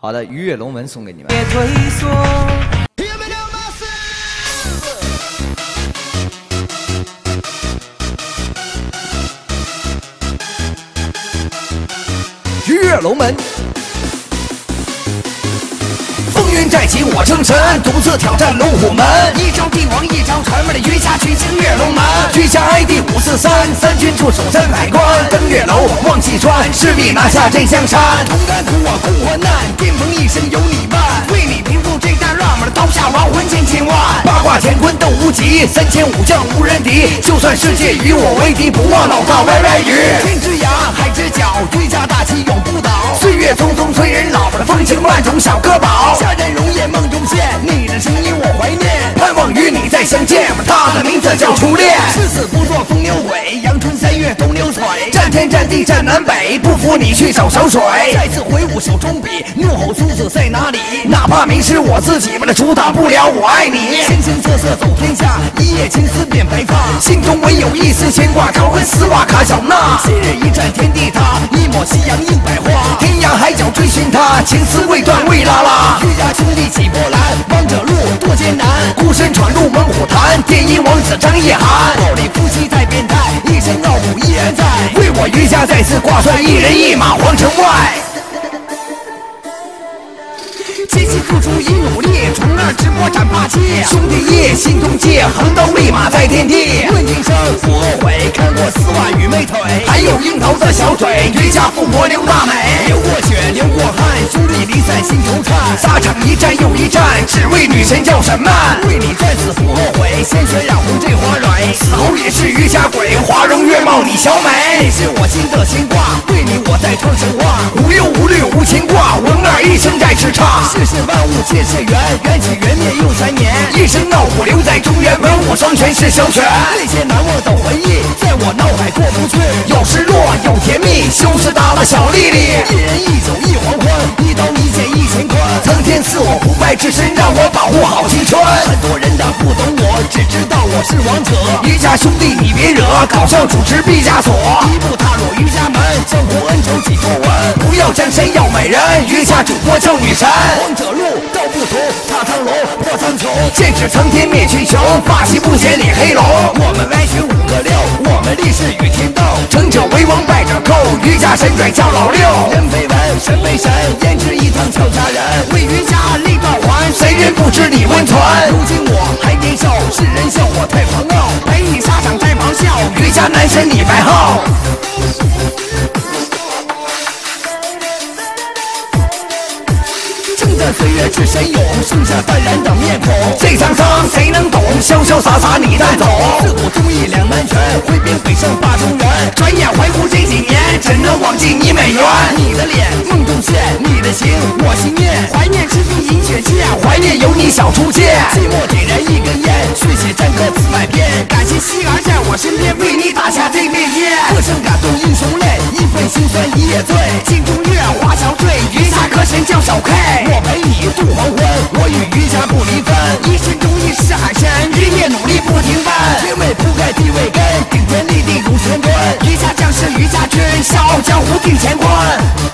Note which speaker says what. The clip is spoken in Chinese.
Speaker 1: 好的，鱼跃龙门送给你们。
Speaker 2: 别退缩。
Speaker 1: 鱼跃龙门。 风云再起我称神，独自挑战龙虎门。一招帝王一招传，的鱼虾群星跃龙门。居下 ID 543，三军驻守山海关。登月楼望西川，势必拿下镇香山。同甘苦我共患难，巅峰一生有你伴。为你平复这大乱，刀下亡魂千千万。八卦乾坤斗无极，3000武将无人敌。就算世界与我为敌，不忘老大歪歪语。天之涯，海之角，居家大旗永不倒。岁月匆匆催人老，风情万种小歌宝。 家人容颜梦中现，你的声音我怀念，盼望与你再相见。他的名字叫初恋，誓死不做风流鬼，阳春3月冬流水。战天战地战南北，不服你去找小水。再次挥舞手中笔，怒吼苏子在哪里？哪怕迷失我自己，为了阻挡不了我爱你。形形色色走天下，一夜青丝变白发，心中唯有一丝牵挂，高跟丝袜卡小娜。昔日一战天地塌，一抹夕阳映百花。天涯海角追寻他，情丝未断未拉拉。玉家兄弟起波澜，王者路多艰难，孤身闯入猛虎潭，电音王子张夜涵。暴力夫妻太变态，一身傲骨依然在，为我余家再次挂帅，一人一马皇城外。 艰辛付出以努力，从而直播斩霸气。兄弟义，心中记，横刀立马在天地。论今生不后悔，看过丝袜与美腿，还有樱桃的小嘴。余家富婆刘大美，流过血，流过汗，兄弟离散心头颤。沙场一战又一战，只为女神叫沈曼。为你战死不后悔，鲜血染红这花蕊。死后也是余家鬼，花容月貌你小美。你是我心的牵挂，对你我在唱神话。无忧无虑无牵挂，文儿一生在叱咤。世事万物皆是缘，缘起缘灭又3年。一生傲骨留在中原，文武双全是枭权。那些难忘的回忆，在我脑海过不去。有失落，有甜蜜，修饰大了小丽丽。一人一酒一黄昏，一刀一剑一乾坤。苍天赐我不败之身，让我保护好青春。很多人他不懂我，只知道我是王者。余家兄弟你别惹，搞笑主持毕加索。一步踏入余家门，江湖恩仇几多闻。不要江山要美人，余家主播叫女神。王者路道不同，踏苍龙破苍穹，剑指苍天灭群雄，霸气不显李黑龙。我们歪曲5个6，我们立誓与天斗。成者为王，败者寇，余家神拽叫老六。人非文，神非神，胭脂一趟俏佳人。为余家立道还，谁人不知你温存？如今我还年少，世人笑我太狂傲，陪你沙场再咆哮，余家男神你白号。岁月之神勇，剩下淡然的面孔。这沧桑谁能懂？潇潇洒洒你带走。自古忠义两难全，挥兵北上霸中原。转眼怀古这几年，怎能忘记你美颜？你的脸梦中现，你的情我心念。怀念赤壁饮血剑，怀念有你小初见。寂寞点燃一根烟，续写战歌词百篇。感谢希儿在我身边，为你打下这片天。歌声感动英雄泪，一份心酸一夜醉。镜中月花憔悴，余下歌神叫小 K。我陪你度黄昏，我与余家不离分。一身忠义是海参，日夜努力不停奔。天位铺盖地位根，顶天立地如玄关。余家将士余家军，笑傲江湖定乾坤。